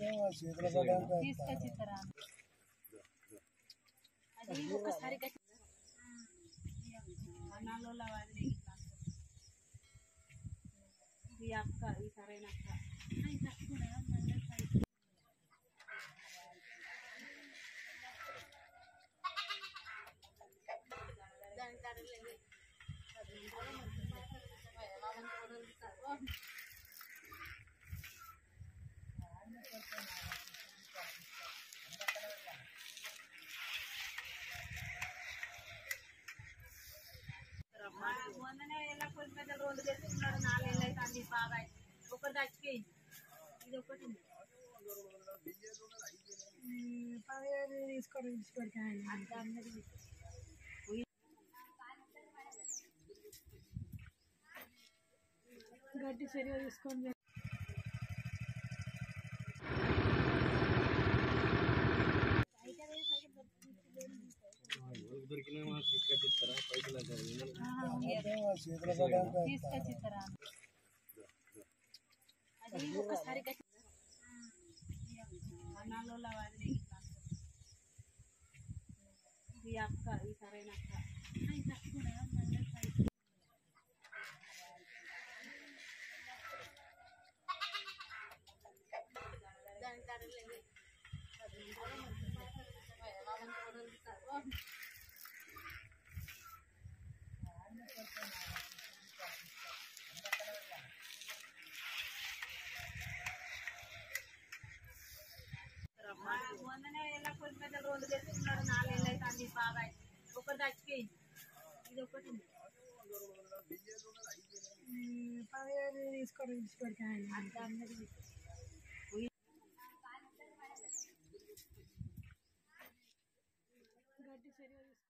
తీసుకొచ్చిస్తారా అది ఒకసారి అన్నాలో వాదిలే ఈ అక్క ఈ సరైన అక్క మొన్ననే ఎలా కొన్ని పెద్ద రోజులు తెచ్చుకున్నాడు 4 ఏళ్ళు అయితే అన్ని బాగా ఒకటి చచ్చిపోయింది ఇది ఒకటి 15 తీసుకొని తీసుకెళ్తాను అంత అన్నది గట్టి చర్య తీసుకొని తీసుకొచ్చిస్తారా అది ఒకసారి అన్నాలో వాదిలే ఈ అక్క ఈ సరైన మొన్ననే ఎలా కొన్ని పెద్ద రోజులు తెచ్చుకున్నాడు 4 ఏళ్ళు అయితే అన్ని బాగా ఒకటి చచ్చిపోయింది ఇది ఒకటి 15 తీసుకొని తీసుకెళ్తాను అంత అన్నది గట్టి చర్య